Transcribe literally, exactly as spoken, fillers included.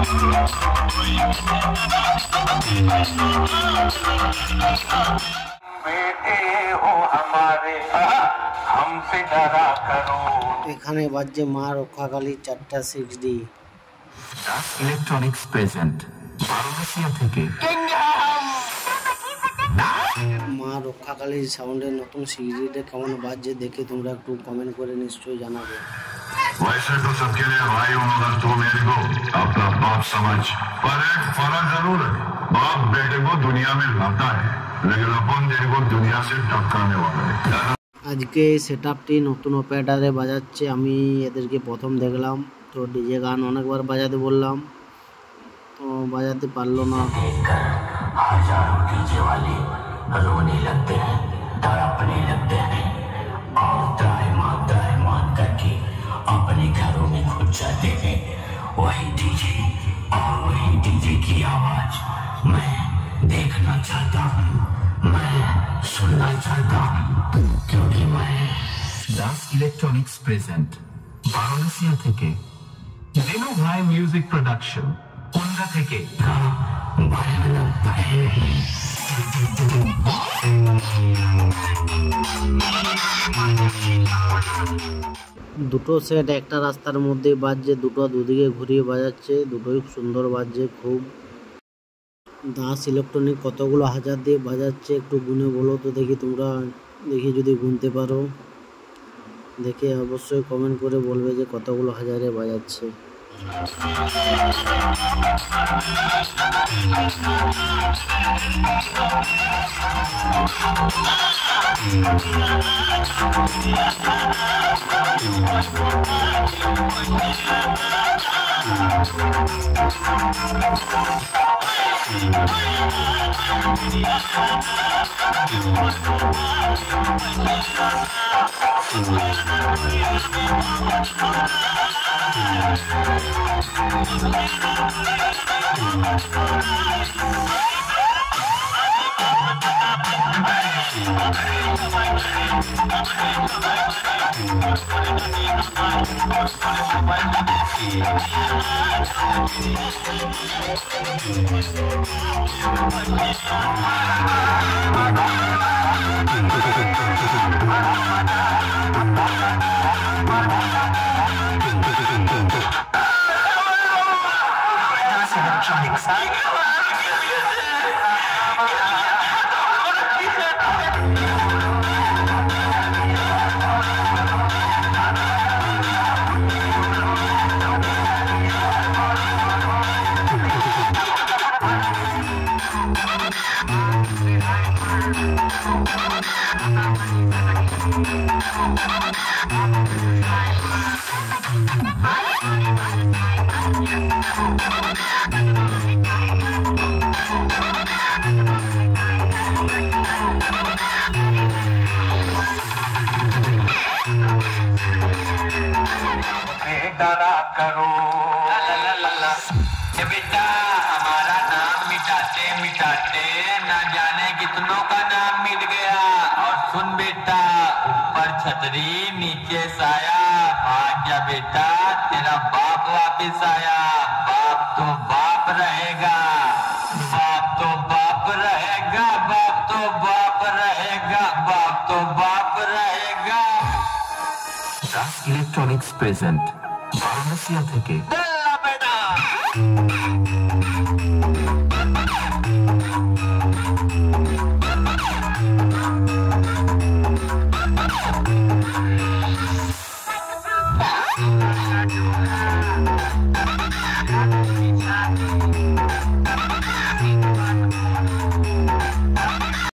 এখানে বাজছে মা রক্ষাকালীর চারটা সিক্স ডি। ইলেকট্রনিক্স প্রেজেন্ট বারাণসিয়া থেকে মা রক্ষাকালীর সাউন্ডের নতুন সিক্স ডিটা কেমন বাজছে দেখে তোমরা একটু কমেন্ট করে নিশ্চয়ই জানাবে। वैसे तो सबके लिए भाई हूँ मगर तू मेरे को अपना बाप समझ, पर एक फर्क जरूर है, बाप बेटे को दुनिया में लाता है लेकिन अपन तेरे को दुनिया से टपकाने वाला है। আজকে সেটআপটি নতুন অপারেটরে বাজাচ্ছে, আমি এদেরকে প্রথম দেখলাম তো ডিজে গান অনেকবার বাজাতে বললাম তো বাজাতে পারলো না। हजारों डीजे वाले रोने लगते हैं, तड़पने लगते हैं और त्राहिमाम त्राहिमाम करके अपने घरों में घुस जाते हैं। वही डीजे और वही डीजे की आवाज मैं देखना चाहता हूँ, मैं सुनना चाहता हूँ, क्योंकि मैं দাস ইলেকট্রনিক্স প্রেজেন্ট বারাণসিয়া থেকে দিনু ভাই মিউজিক প্রোডাকশন কোন্ডা থেকে দুটো সেট একটা রাস্তার মধ্যে বাজছে, দুটো দুদিকে ঘুরিয়ে বাজাচ্ছে, দুটোই সুন্দর বাজছে খুব। দাস ইলেকট্রনিক কতগুলো হাজার দিয়ে বাজাচ্ছে একটু গুনে বলো তো দেখি, তোমরা দেখি যদি গুনতে পারো দেখে অবশ্যই কমেন্ট করে বলবে যে কতগুলো হাজারে বাজাচ্ছে। डरा करो ये बेटा, हमारा नाम मिटाते मिटाते ना जाने कितनों का नाम मिट गया। और सुन बेटा, ऊपर छतरी नीचे साया, भाग जा बेटा तेरा बाप वापिस आया। बाप तो बाप रहेगा, बाप तो बाप रहेगा, बाप तो बाप रहेगा, बाप तो बाप रहेगा। দাস ইলেকট্রনিক্স প্রেজেন্ট বারাণসিয়া থেকে बेटा Thank you.